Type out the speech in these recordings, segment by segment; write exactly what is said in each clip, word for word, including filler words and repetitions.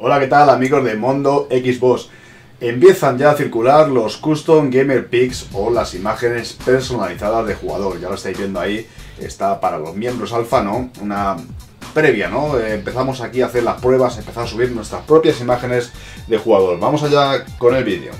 Hola, ¿qué tal amigos de Mundo Xbox? Empiezan ya a circular los Custom Gamer Pics o las imágenes personalizadas de jugador. Ya lo estáis viendo ahí, está para los miembros alfa, ¿no? Una previa, ¿no? Eh, empezamos aquí a hacer las pruebas, a empezar a subir nuestras propias imágenes de jugador. Vamos allá con el vídeo.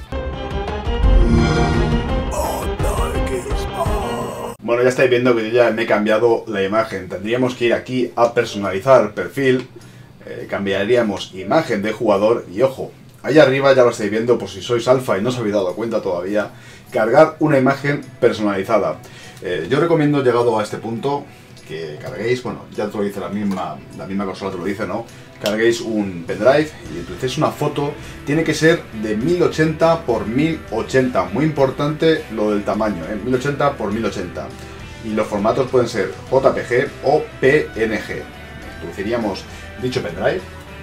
Bueno, ya estáis viendo que yo ya me he cambiado la imagen. Tendríamos que ir aquí a personalizar perfil. Eh, cambiaríamos imagen de jugador y ojo, ahí arriba ya lo estáis viendo por si sois alfa y no os habéis dado cuenta todavía, cargar una imagen personalizada. Eh, yo recomiendo, llegado a este punto, que carguéis, bueno, ya te lo dice la misma, la misma consola te lo dice, ¿no? Carguéis un pendrive y utilicéis una foto, tiene que ser de mil ochenta por mil ochenta, muy importante lo del tamaño, ¿eh? mil ochenta por mil ochenta. Y los formatos pueden ser J P G o P N G. Introduciríamos dicho pendrive.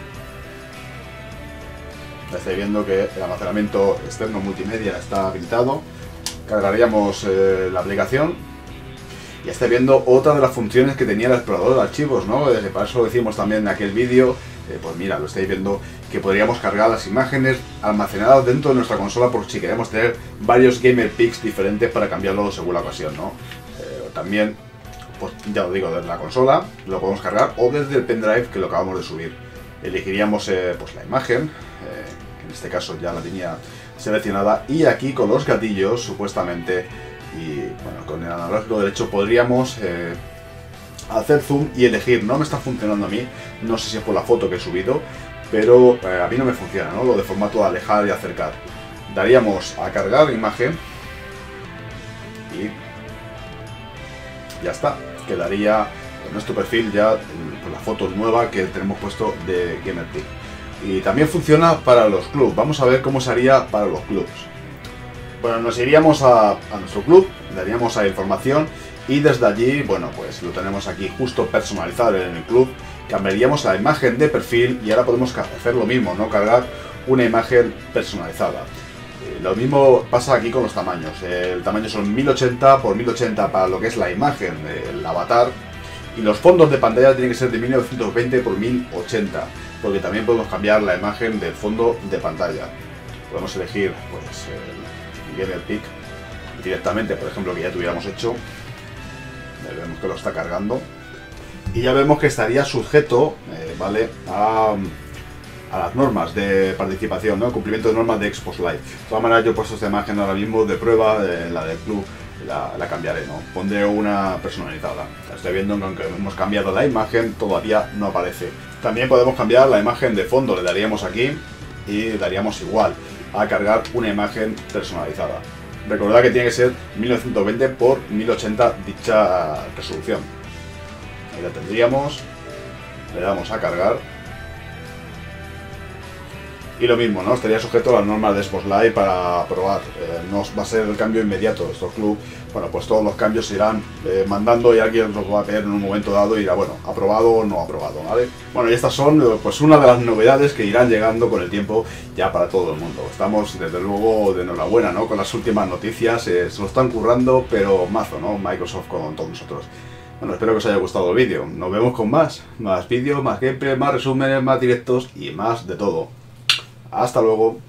Ya estáis viendo que el almacenamiento externo multimedia está habilitado. Cargaríamos eh, la aplicación. Ya estáis viendo otra de las funciones que tenía el explorador de archivos, ¿no? Eh, para eso lo decimos también en aquel vídeo. Eh, pues mira, lo estáis viendo que podríamos cargar las imágenes almacenadas dentro de nuestra consola por si queremos tener varios gamer pics diferentes para cambiarlo según la ocasión, ¿no? Eh, también, pues ya lo digo, desde la consola lo podemos cargar o desde el pendrive que lo acabamos de subir. Elegiríamos eh, pues la imagen, eh, que en este caso ya la tenía seleccionada, y aquí con los gatillos supuestamente y bueno, con el analógico derecho podríamos eh, hacer zoom y elegir. No me está funcionando a mí, no sé si es por la foto que he subido, pero eh, a mí no me funciona, ¿no? Lo de formato de alejar y acercar. Daríamos a cargar imagen y ya está, quedaría en nuestro perfil ya con la foto nueva que tenemos puesto de GamerPic. Y también funciona para los clubs. Vamos a ver cómo se haría para los clubs. Bueno, nos iríamos a, a nuestro club, daríamos a información y desde allí, bueno, pues lo tenemos aquí justo personalizado en el club. Cambiaríamos la imagen de perfil y ahora podemos hacer lo mismo, ¿no? Cargar una imagen personalizada. Lo mismo pasa aquí con los tamaños. El tamaño son mil ochenta por mil ochenta para lo que es la imagen del avatar. Y los fondos de pantalla tienen que ser de mil novecientos veinte por mil ochenta. Porque también podemos cambiar la imagen del fondo de pantalla. Podemos elegir pues el GamerPic directamente, por ejemplo, que ya tuviéramos hecho. Vemos que lo está cargando. Y ya vemos que estaría sujeto, eh, ¿vale? A... a las normas de participación, ¿no? El cumplimiento de normas de Xbox Live. De todas maneras, yo he puesto esta imagen ahora mismo de prueba, de la del club, la, la cambiaré, ¿no? Pondré una personalizada. Estoy viendo que aunque hemos cambiado la imagen, todavía no aparece. También podemos cambiar la imagen de fondo, le daríamos aquí y daríamos igual a cargar una imagen personalizada. Recordad que tiene que ser mil novecientos veinte por mil ochenta dicha resolución. Ahí la tendríamos, le damos a cargar. Y lo mismo, ¿no? Estaría sujeto a las normas de Xbox Live para probar. Eh, no va a ser el cambio inmediato. Estos club, bueno, pues todos los cambios se irán eh, mandando y alguien los va a ver en un momento dado y dirá, bueno, aprobado o no aprobado, ¿vale? Bueno, y estas son pues una de las novedades que irán llegando con el tiempo ya para todo el mundo. Estamos desde luego de enhorabuena, ¿no? Con las últimas noticias, eh, se lo están currando, pero mazo, ¿no? Microsoft con todos nosotros. Bueno, espero que os haya gustado el vídeo. Nos vemos con más. Más vídeos, más gameplay, más resúmenes, más directos y más de todo. Hasta luego.